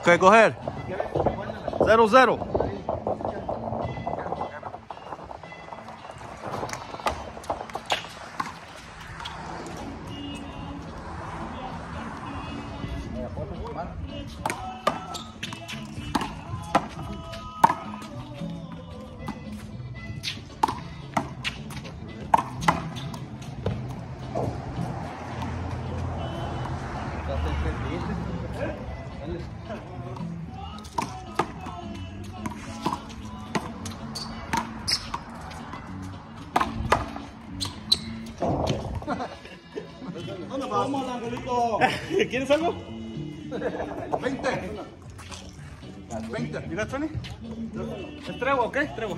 ¿Qué coger? 0-0. ¿Dónde vas? ¿Cómo, Angelito? ¿Quieres algo? 20. 20. ¿You got 20? ¿Es tregua o qué? Tregua.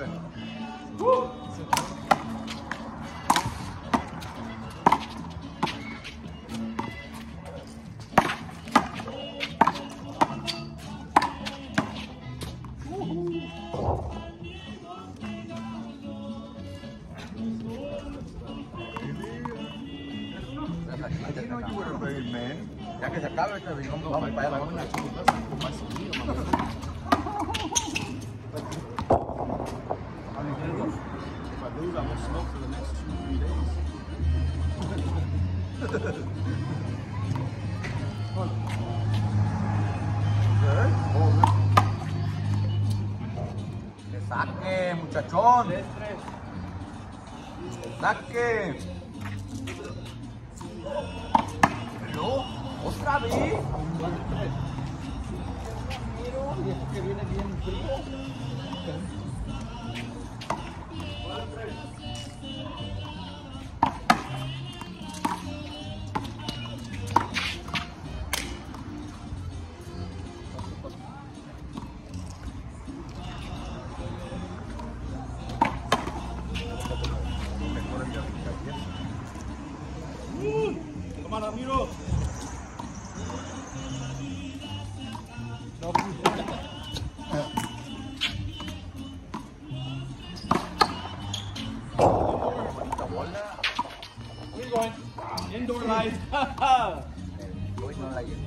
Ya que se acabe este video, vamos para allá. Que saque, muchachón. Que saque. ¿No? ¿Otra vez? Y esto que viene bien frío. Toma, Ramiro. We're going indoor light. Hoy no la llevo.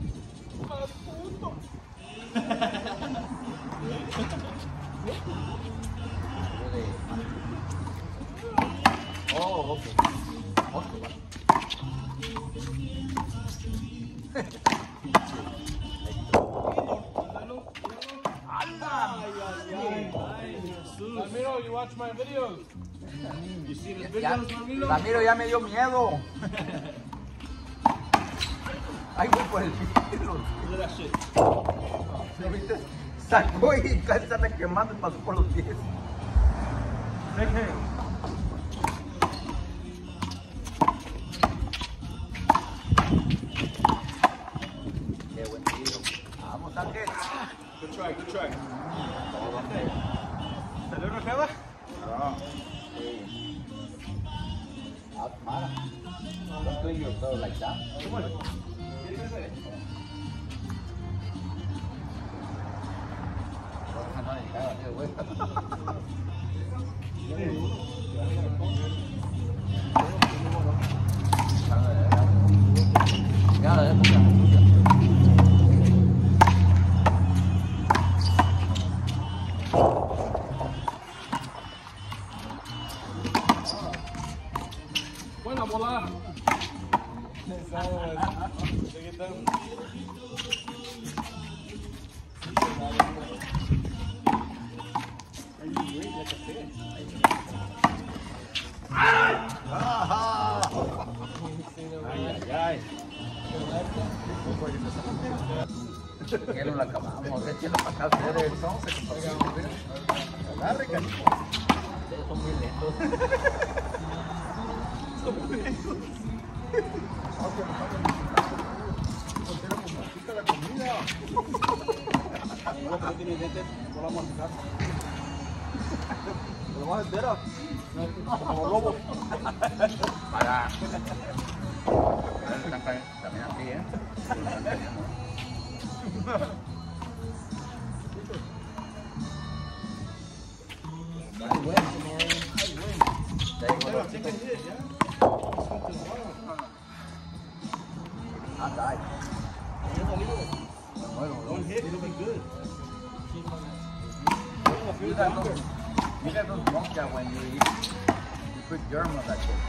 Oh, ok. Ramiro, you watch my videos. You see the videos, Ramiro? Ramiro ya me dio miedo. Ay, voy por el vidrio. Look at that shit. ¿No viste? Sacó y casi se me quemando y pasó por los pies. Hey, hey. Qué buen tiro. Vamos, Ángel. Good try, good try. ¿Salió una jeva? No. Sí. Mara. Don't clean yourself like that. Come on. ¿Qué es ese? No le cagas, tío, güey. Ya la dejo, ya. Buena bola. Que no la acabamos, échenlo para acá ustedes. Agarre, canijo. Ustedes son muy lentos. Son muy lentos. La comida. No tiene dientes, no la vamos a sacar. Lo vamos a entera. Como lobos. Para. También aquí, ¿eh? I win tomorrow. I win. I died. One hit, it'll be good. You guys don't smoke that when you eat. You put germ on that shit.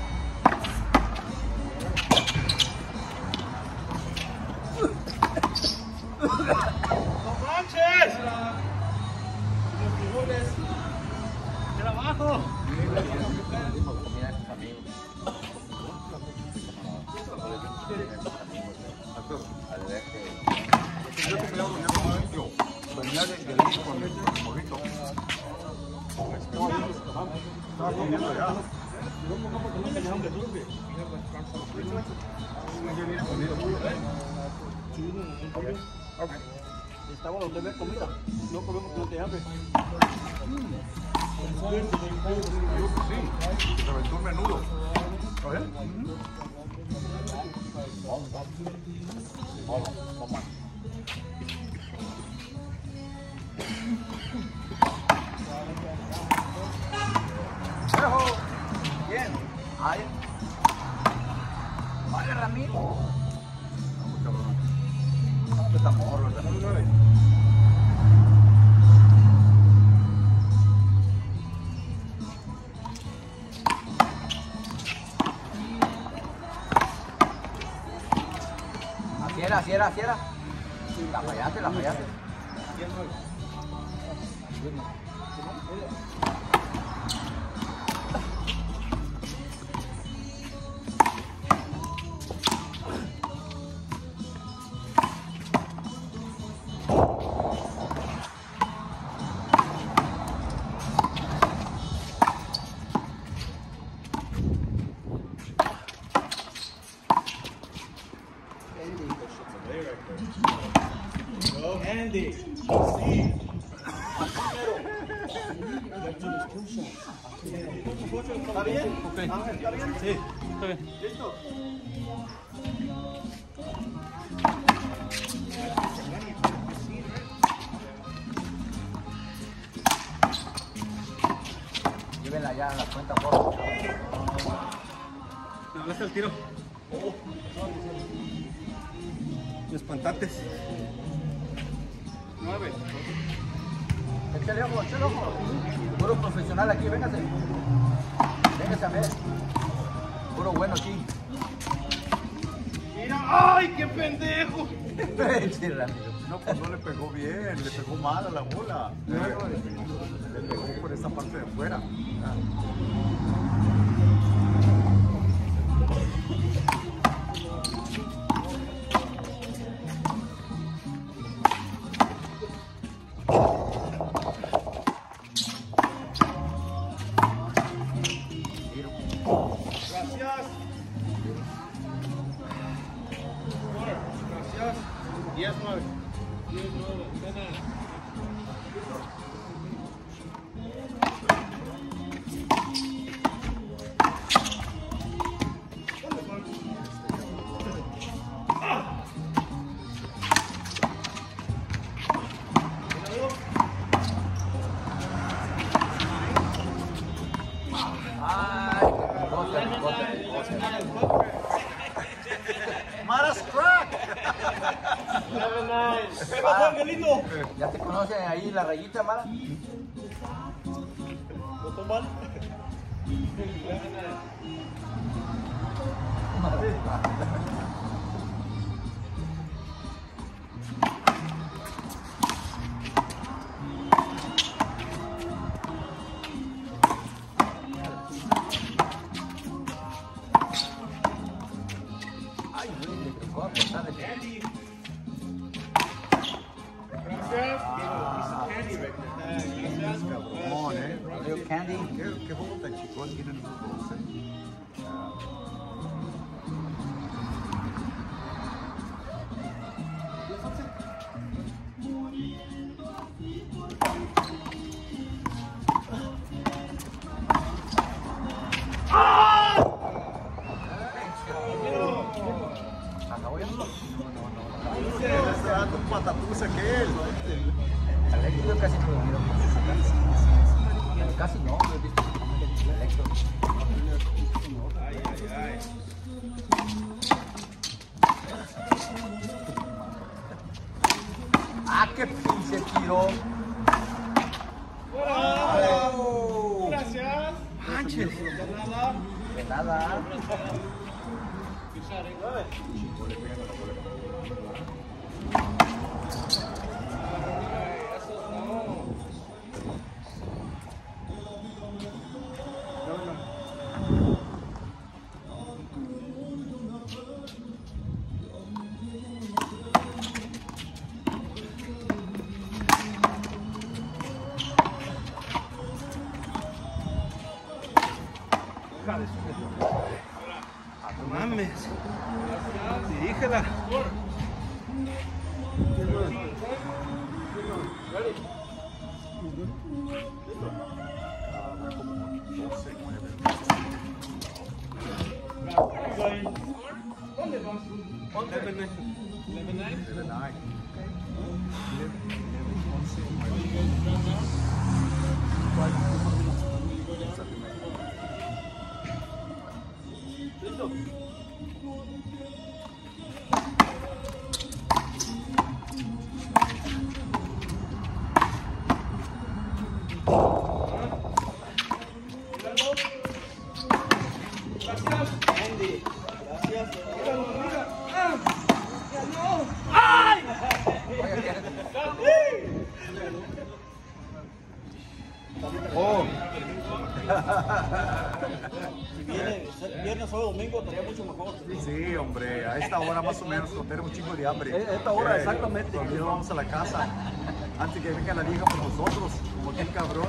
¡No manches! Los frijoles. ¡Trabajo! Mira a sus amigos. Yo te creo que no adentro. Venía de leche con morrito. Estaba comiendo ya. Okay. Estaba donde ve comida. No comemos que no te hambre. Sí, se aventó un menudo. A ver. Vamos. Bien. Ahí. Vale, Ramiro. Está morro, está muy nueve. Así era. La fallaste. Go, Andy. Sí. ¿Está bien? Okay. Ángel, ¿está bien? Sí, está bien. ¿Listo? Llévenla ya a la cuenta, por favor. Me hablaste al tiro. Me espantaste. 9. Échale ojo. Puro profesional aquí, véngase. Véngase a ver. Puro bueno aquí. Mira, ¡ay, qué pendejo! Sí, Ramiro. No, pues no le pegó bien, le pegó mal a la bola. Le pegó por esa parte de afuera. Gracias. Gracias. 10-9. 10-9. Maras crack. ¿Qué pasó, Angelito? ¿Ya te conocen ahí la rayita, Mara? ¿Botón mal? Ay, güey, le tocó apostar de Candy. Gracias. Candy right there. Gracias. Cabrón, Little candy. ¿Qué juego tan chicón tienen esos dos? Acabó ya. Le está dando un patatús aquel. Electro casi no lo miro. Casi no, lo he visto. Electro. qué pinche tiro! ¡Oh! Gracias. ¡Manches! De nada. No mames. Dirígela. ¿Dónde vas? 11-9. Oh. Si viene viernes o domingo estaría mucho mejor. Sí, hombre, a esta hora más o menos, cuando tenemos un chingo de hambre. A esta hora, exactamente. Cuando ya vamos a la casa, antes que venga la liga por nosotros, como aquel cabrón.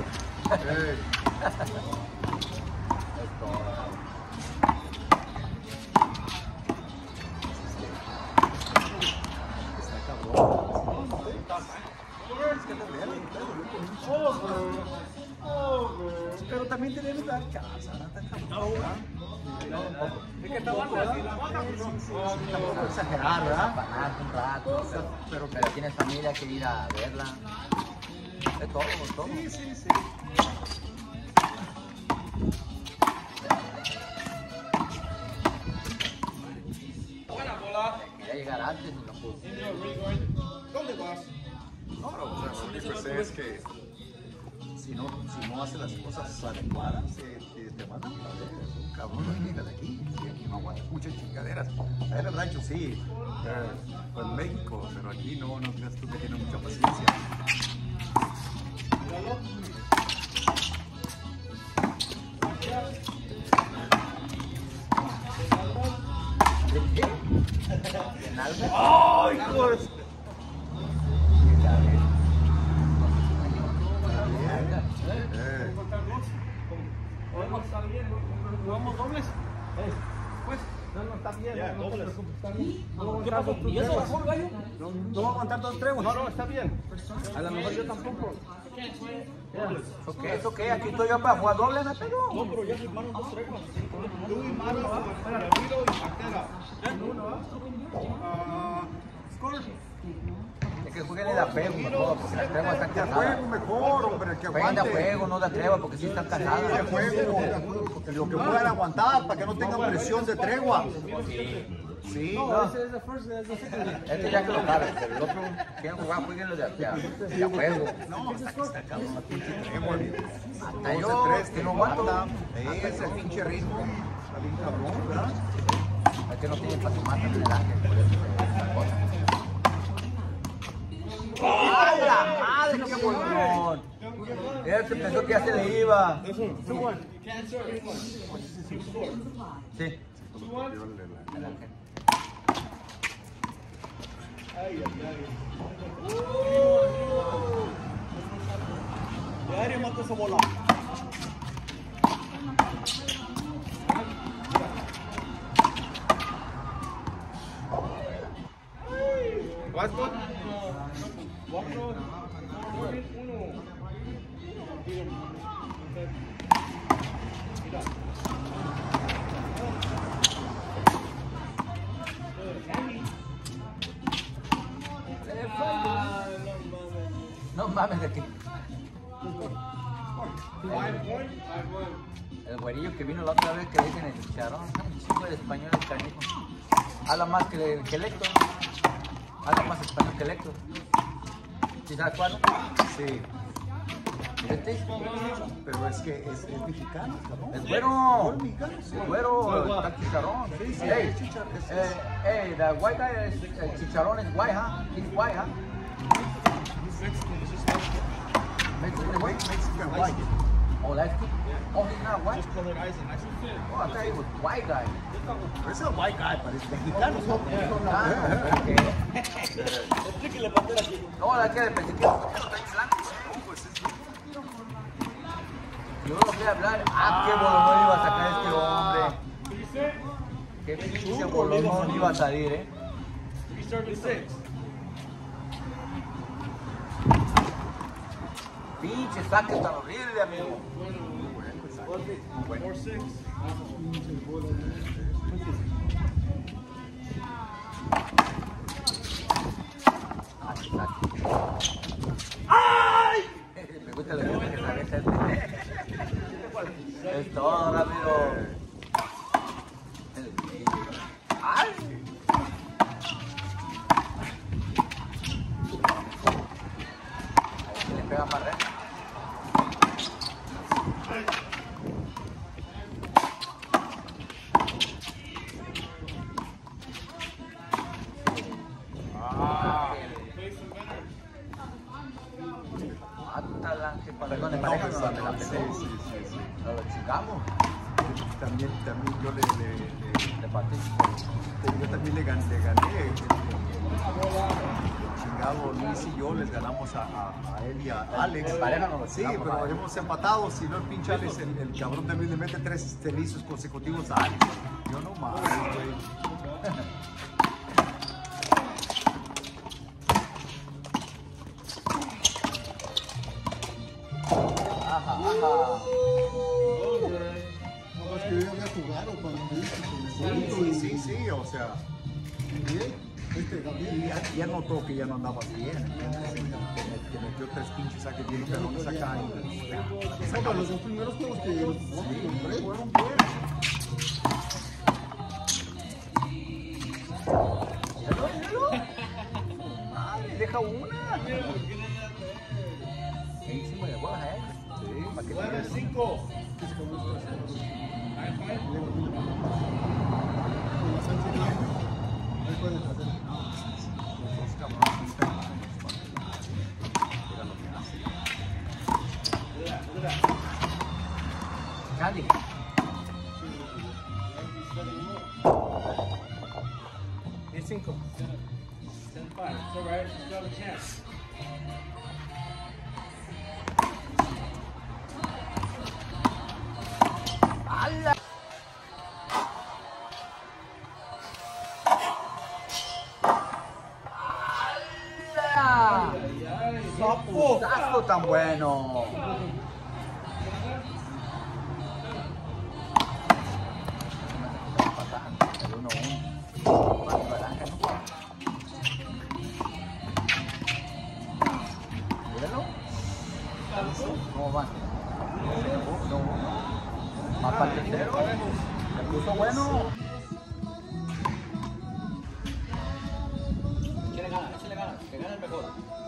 Está cabrón. Es que te duele, pero también tenemos que dar casa, ¿no? Es que está fácil. Tampoco exagerar, ¿verdad? Bajar un rato. Pero tienes familia que ir a verla. De todo, todo. Sí, sí, sí. Buena bola. Quería llegar antes y no pudo. ¿Dónde vas? No, o sea, lo único que sé es que si no hace las cosas adecuadas, te mandan a ver. Es un cabrón, no llega de aquí. Sí, aquí no aguanta muchas chingaderas. En el rancho sí, pues en México, pero aquí no creas tú que tiene mucha paciencia. ¡Ay, pues! ¿Jugamos dobles? Pues, no está bien. Ya, dobles. ¿Qué pasó? ¿Y eso bajó el gallo? No va a aguantar dos treguas. No, está bien. A lo mejor yo tampoco. ¿Eso qué? Aquí estoy yo para jugar doble, ¿no? No, pero ya firmaron dos treguas. Tú y Mara, Ramiro y Pantera. Es que jueguen en la pego mejor, porque las treguas están De cansadas. juego mejor, hombre, que Jueguen de aguante. juego, no de tregua, porque sí están De cansadas. juego, lo que puedan aguantar para que no tengan presión de tregua. Sí. Este ya que lo saben, pero el otro quieren jugar, jueguenlo de juego. No, está cabrón, la pinche tregua. Hasta yo, que no aguanto. Ese pinche ritmo. Está bien cabrón, ¿verdad? Es que no tienen para tomar en el ángel, por eso se cosa. ¡Ah, la madre, qué bolón! Él se pensó que ya se le iba. Sí. Diario mata esa bola. ¿Vas con? 4, 1. No mames de aquí. 5 point. El güerillo que vino la otra vez que le dicen el chicharrón, un chico de español el canijo. Habla más que Héctor. Habla más español que Héctor. ¿Sí sabes cuál? Sí. ¿Este? Pero es que es mexicano, cabrón. Es güero. Es mexicano, sí. Es güero, está chicharrón. Sí, sí, Hey, es chicharrón. hey, the white guy is, chicharrón is white, huh? He's white, huh? Mexican white? Mexican white. Oh, light skin? Oh, he's not white? Just colored eyes and license. Oh, I thought he was white guy. Pero es el white guy, pero es mexicano. Ah, okay. Explíquele para aquí. No, la que pensé que está en blanco. Yo no voy a hablar. Ah, qué bolón iba a sacar este hombre. Qué pinche bolón iba a salir, eh. 336. Pinche saque tan horrible, amigo. 46. ¡Ay! Me gusta la gente que sabe hacer. Es todo rápido. ¡Ay! Ahí le pega para arriba. Perdón, parejas donde la Sí, pegó. sí, sí. Lo chingamos. También yo Le participo. yo también le gané. Chingado, Luis y yo les ganamos a él y a Alex. En pareja no lo Sí, chingamos, pero ¿vale? hemos empatado. Si no, el pinche Alex, el cabrón de Luis le mete 3 esterizos consecutivos a Alex. Yo no mames, güey. Ajá. No, es que yo había jugado cuando me Sí, o sea. Gabriel. Y ya notó que ya no andabas bien. Que metió 3 pinches saques bien, pero no saca Bueno, los dos primeros juegos que compré. fueron buenos. Madre, deja una. Encima de bolas, ¿eh? Sí, ¿Para qué 5. Con la Sánchez bien. Ahí pueden hacer. los dos cabrones. Era lo que hace. Candy. It's 5. 10-5. It's alright. You still have a chance. ¡Hala! ¡Hala! Sapo. ¡Sapo tan bueno! El 1-1. Míralo. ¿Cómo van? 1-1. Más para el tercero. Se puso bueno. Échale ganas, que gane el mejor.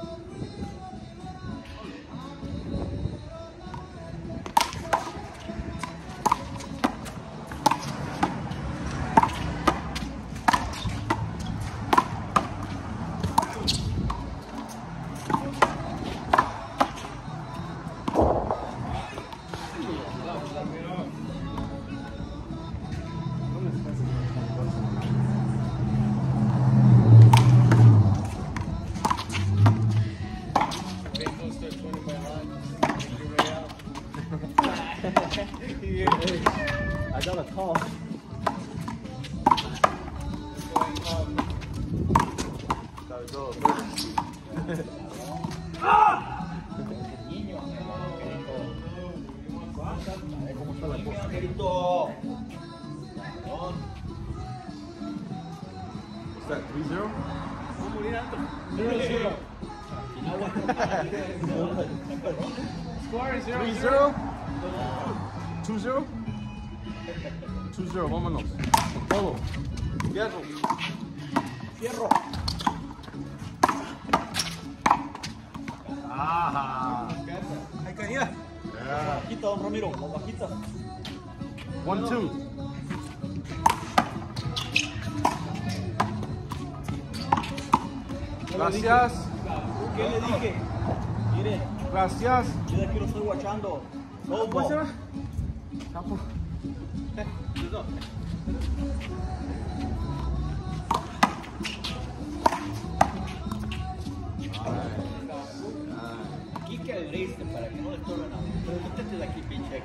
I got a call. Querido. What's that, 3-0? Vamos a morir alto. 0-0. Score is 0-0. 2-0. 2-0, vámonos. Todo. Fierro. Fierro. Ramiro, las bajitas. 1-2. Gracias. ¿Qué le dije? Mire, Gracias. yo de aquí lo estoy guachando. No, ¿Cómo se va? Aquí que abriste para que no le estorbe nada. Pero quítate de aquí, pinche.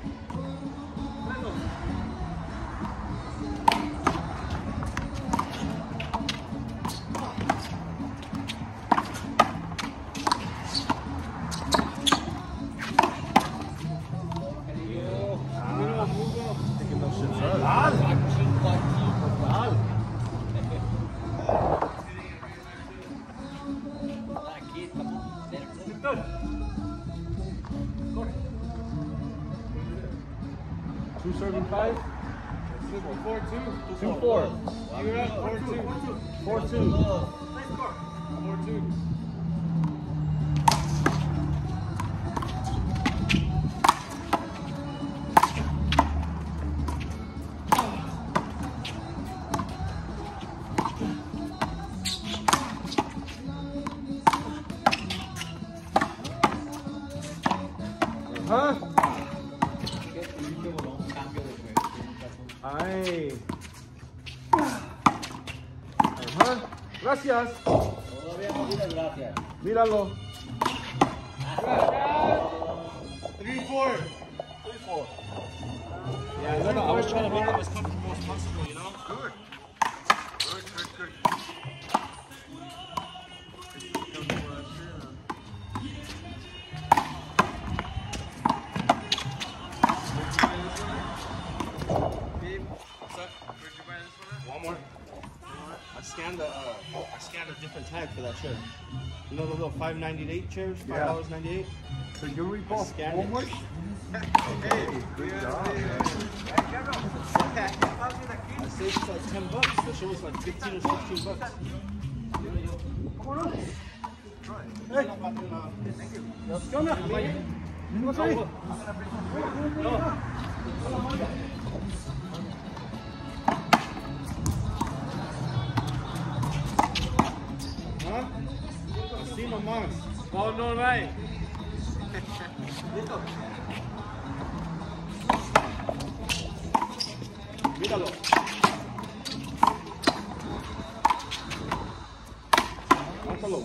Aquí estamos cerca. 275. 4-2. 2-4. You're up. 4-2. 4-2. 4-2. Huh? Ay. Ajá. Gracias. Todavía no digas gracias. Míralo. 3-4. 3-4. Yeah, I was trying to make it as comfortable as possible, you know? Good. Good. Walmart. I scanned a different tag for that chair. You know the little $5.98 chairs, $5.98. So you report Scanned it. Walmart? Hey, good job. I saved like $10. The show was like 15 or 16 bucks. Huh? Así nomás. Oh, no, right. Míralo. Mátalo.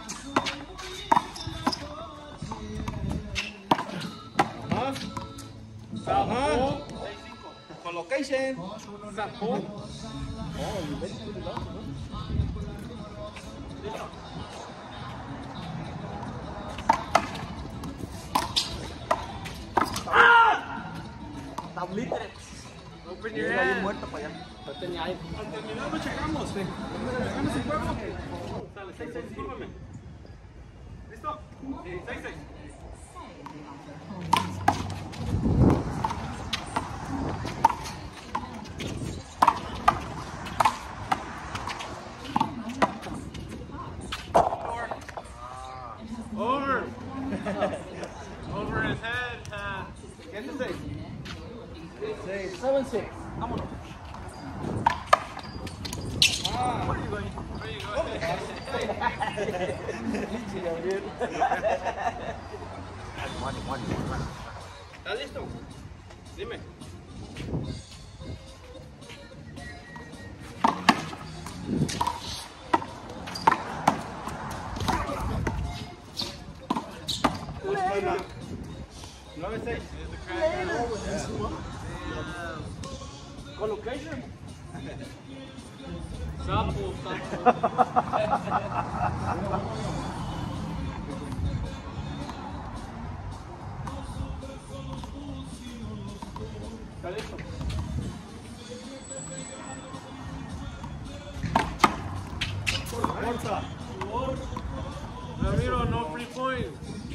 Ajá. Ajá. Collocation. Zapó. Oh, you better put it up, ¿no? Open your hand. Muerto para allá. Al terminar lo checamos. Checamos el juego. Dale, 6-6, sírvame. ¿Listo? Sí, 6-6. Over. Over his head. ¿Qué es 6? 7-6. Vámonos. Where you going? ¿Estás listo? Dime. Later. 9-6. Collocation. Sapo, ¿Está listo? Corta. Ramiro, no free point.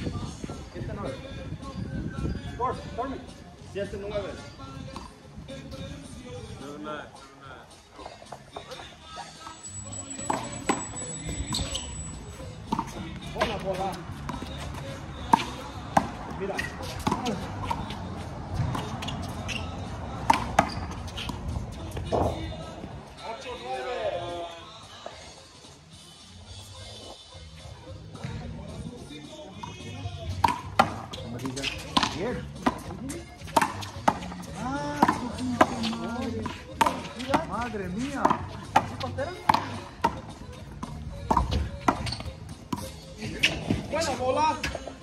7-9. Bola. Mira. ayer. Madre mía. Buena bola.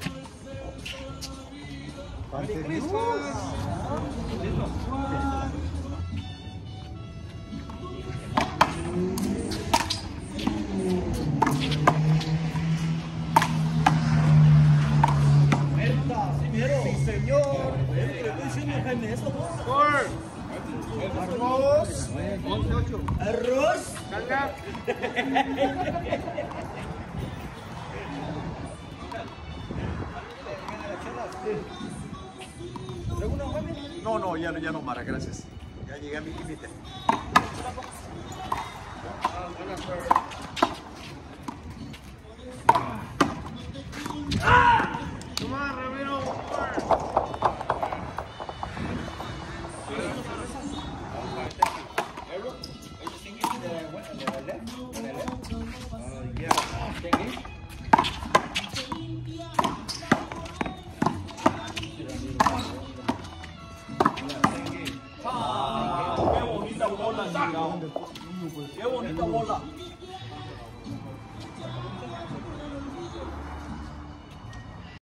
Sí, señor. ¿Le estoy diciendo Jaime eso? Arroz. Arroz. No, ya no, Mara, gracias. Ya llegué a mi límite. Come on, Ramiro. Qué bonita bola, Qué bonita bola.